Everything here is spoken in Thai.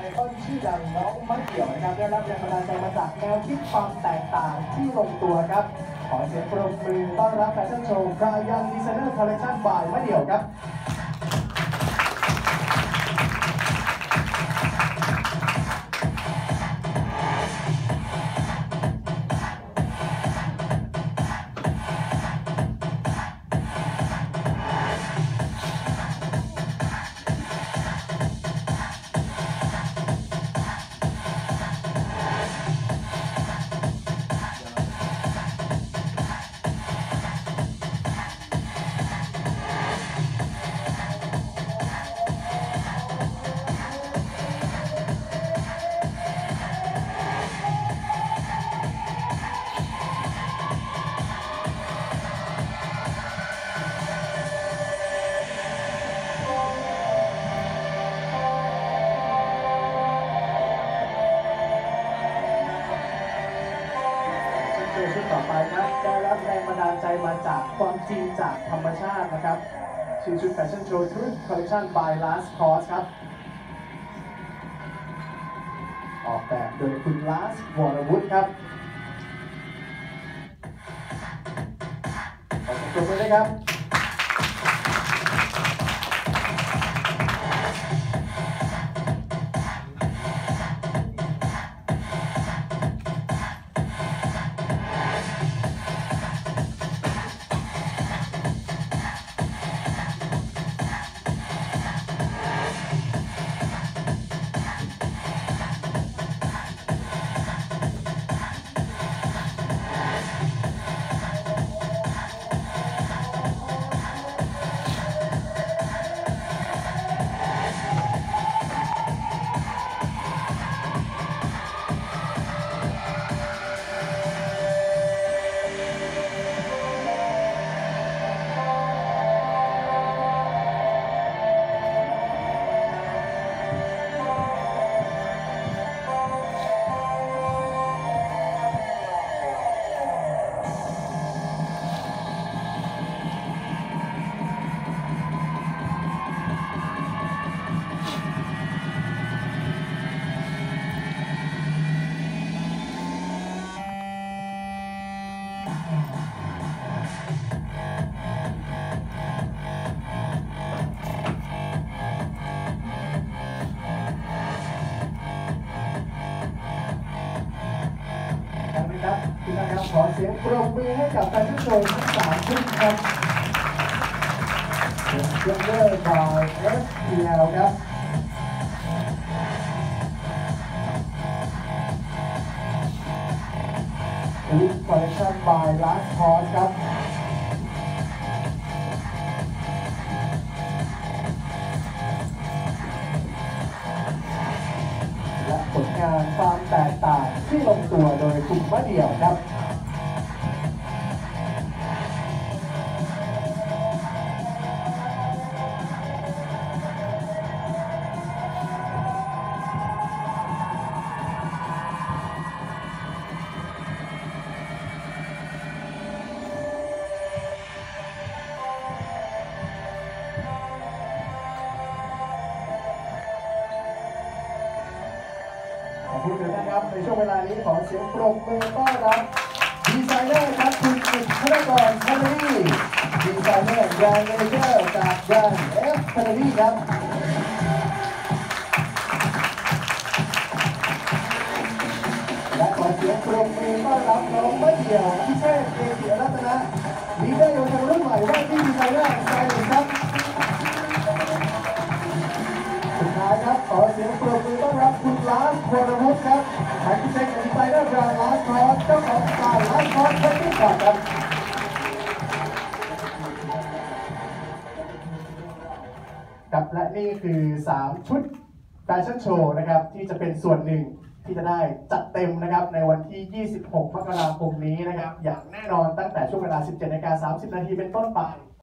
ต้นชื่อดังน้องมะเดี่ยวนะครับได้รับแรงบันดาลใจมาจากแนวคิดความแตกต่างที่ลงตัวครับขอเสียงปรบมือต้อนรับแฟชั่นโชว์กายังดีไซเนอร์คอลเลคชั่นบายมะเดี่ยวครับชุดต่อไปครับได้รับแรงบันดาลใจมาจากความจริงจากธรรมชาตินะครับชื่อชุดแฟชั่นโชว์ชุดคอลเลคชั่น by Last Cause ครับออกแบบโดยคุณ Last วรวุฒิครับขอเสียงปรบมือด้วยครับขอเสียงปรบมือให้กับแฟชั่นโชว์ทั้ง3ชุดครับเรื่องเลิศบาย FPL ครับลิปคอลเลคชั่น by Last Cause ครับและผลงานความแตกต่างที่ลงตัวโดยคุณมะเดี่ยวครับพูดถึงนะครับในช่วงเวลานี้ขอเสียงปรบมือต้อนรับดีไซเนอร์ครับคุณอิทธนกรคาร์ดี้ดีไซเนอร์แบรนด์เมเจอร์จากแบรนด์ F คาร์ดี้ครับและขอเสียงปรบมือต้อนรับน้องมะเดี่ยวพิเชษฐ์เกษียรัตนะลีดเดอร์เยาวชนรุ่นใหม่ว่าที่ดีไซเนอร์สไตลิสต์ครับสุดท้ายครับขอเสียงปรบมือต้อนรับคุณลาสวรวุฒิครับอาร์คิเทคดีไซเนอร์แบรนด์ลาสคอสเจ้าของสไตล์ลาสคอสเทคนิคครับครับและนี่คือ3ชุดแฟชั่นโชว์นะครับที่จะเป็นส่วนหนึ่งที่จะได้จัดเต็มนะครับในวันที่ 26 มกราคมนี้นะครับอย่างแน่นอนตั้งแต่ช่วงเวลา 17:30 น.เป็นต้นไป